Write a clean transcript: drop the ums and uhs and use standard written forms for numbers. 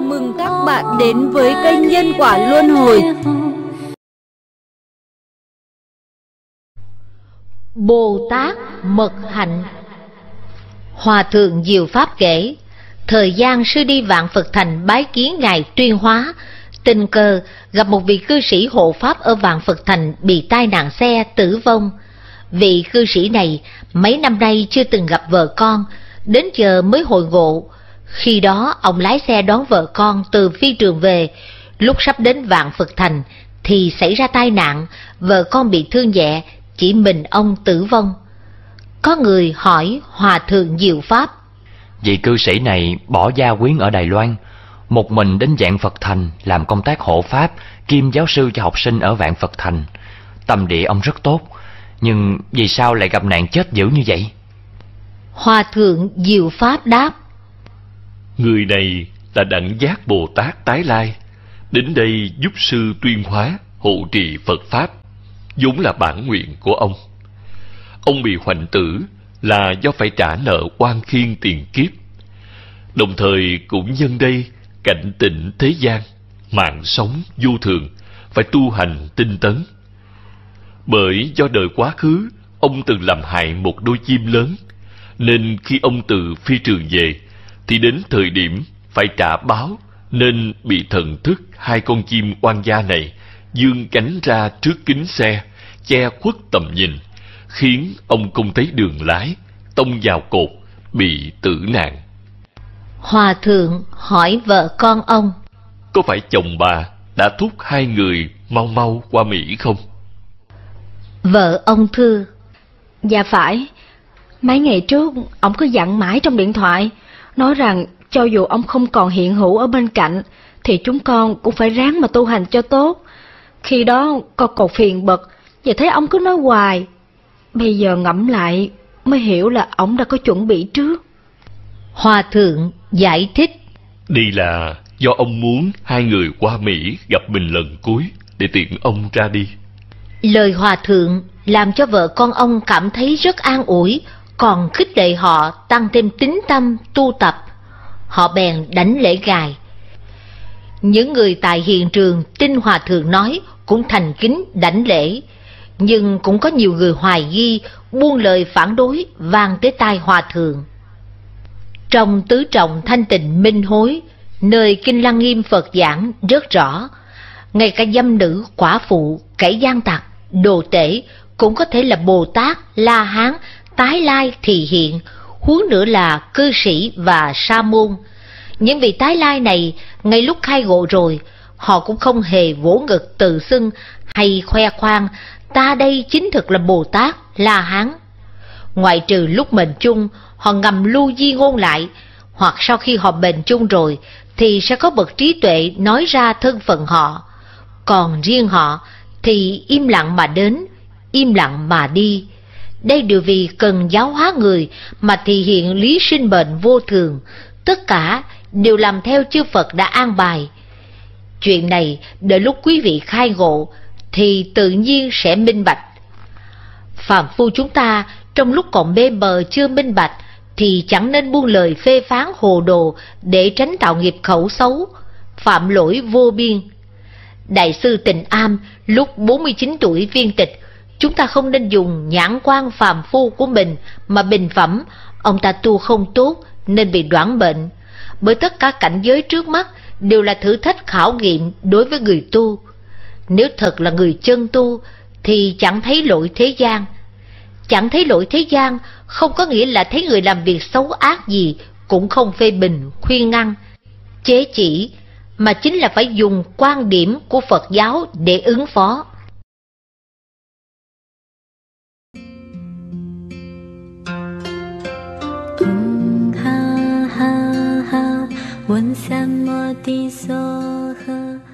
mừng các bạn đến với kênh Nhân Quả Luân Hồi. Bồ Tát Mật Hạnh. Hòa thượng Diệu Pháp kể, thời gian sư đi Vạn Phật Thành bái kiến ngài Tuyên Hóa, tình cờ gặp một vị cư sĩ hộ pháp ở Vạn Phật Thành bị tai nạn xe tử vong. Vị cư sĩ này mấy năm nay chưa từng gặp vợ con, đến giờ mới hồi ngộ. Khi đó ông lái xe đón vợ con từ phi trường về, lúc sắp đến Vạn Phật Thành thì xảy ra tai nạn, vợ con bị thương nhẹ, chỉ mình ông tử vong. Có người hỏi Hòa thượng Diệu Pháp: vị cư sĩ này bỏ gia quyến ở Đài Loan, một mình đến Vạn Phật Thành làm công tác hộ pháp kiêm giáo sư cho học sinh ở Vạn Phật Thành. Tâm địa ông rất tốt, nhưng vì sao lại gặp nạn chết dữ như vậy? Hòa thượng Diệu Pháp đáp: người này là Đẳng Giác Bồ Tát tái lai, đến đây giúp sư Tuyên Hóa hộ trì Phật Pháp, vốn là bản nguyện của ông. Ông bị hoạnh tử là do phải trả nợ oan khiên tiền kiếp, đồng thời cũng nhân đây cảnh tỉnh thế gian, mạng sống vô thường, phải tu hành tinh tấn. Bởi do đời quá khứ ông từng làm hại một đôi chim lớn, nên khi ông từ phi trường về thì đến thời điểm phải trả báo, nên bị thần thức hai con chim oan gia này dương cánh ra trước kính xe, che khuất tầm nhìn, khiến ông không thấy đường lái, tông vào cột, bị tử nạn. Hòa thượng hỏi vợ con ông: có phải chồng bà đã thúc hai người mau mau qua Mỹ không? Vợ ông thưa: dạ phải. Mấy ngày trước ông cứ dặn mãi trong điện thoại, nói rằng cho dù ông không còn hiện hữu ở bên cạnh thì chúng con cũng phải ráng mà tu hành cho tốt. Khi đó con còn phiền bực, và thấy ông cứ nói hoài. Bây giờ ngẫm lại mới hiểu là ông đã có chuẩn bị trước. Hòa thượng giải thích: đây là do ông muốn hai người qua Mỹ gặp mình lần cuối để tiện ông ra đi. Lời hòa thượng làm cho vợ con ông cảm thấy rất an ủi, còn khích lệ họ tăng thêm tín tâm tu tập. Họ bèn đảnh lễ ngài. Những người tại hiện trường tin hòa thượng nói cũng thành kính đảnh lễ, nhưng cũng có nhiều người hoài nghi, buông lời phản đối vang tới tai hòa thượng. Trong tứ trọng thanh tịnh minh hối, nơi Kinh Lăng Nghiêm Phật giảng rất rõ, ngay cả dâm nữ, quả phụ, kẻ gian tặc, đồ tể cũng có thể là Bồ Tát, La Hán, tái lai thị hiện, huống nữa là cư sĩ và sa môn. Những vị tái lai này ngay lúc khai ngộ rồi, họ cũng không hề vỗ ngực tự xưng hay khoe khoang ta đây chính thực là Bồ Tát, La Hán. Ngoại trừ lúc mệnh chung, họ ngầm lưu di ngôn lại, hoặc sau khi họ mệnh chung rồi thì sẽ có bậc trí tuệ nói ra thân phận họ. Còn riêng họ thì im lặng mà đến, im lặng mà đi. Đây đều vì cần giáo hóa người mà thể hiện lý sinh mệnh vô thường, tất cả đều làm theo chư Phật đã an bài. Chuyện này đợi lúc quý vị khai ngộ thì tự nhiên sẽ minh bạch. Phàm phu chúng ta trong lúc còn mê mờ chưa minh bạch thì chẳng nên buông lời phê phán hồ đồ để tránh tạo nghiệp khẩu xấu, phạm lỗi vô biên. Đại sư Tịnh Am lúc 49 tuổi viên tịch, chúng ta không nên dùng nhãn quan phàm phu của mình mà bình phẩm ông ta tu không tốt nên bị đoản bệnh, bởi tất cả cảnh giới trước mắt đều là thử thách khảo nghiệm đối với người tu. Nếu thật là người chân tu thì chẳng thấy lỗi thế gian. Chẳng thấy lỗi thế gian không có nghĩa là thấy người làm việc xấu ác gì cũng không phê bình, khuyên ngăn, chế chỉ, mà chính là phải dùng quan điểm của Phật giáo để ứng phó. ha ha ha, 闻三摩地所诃。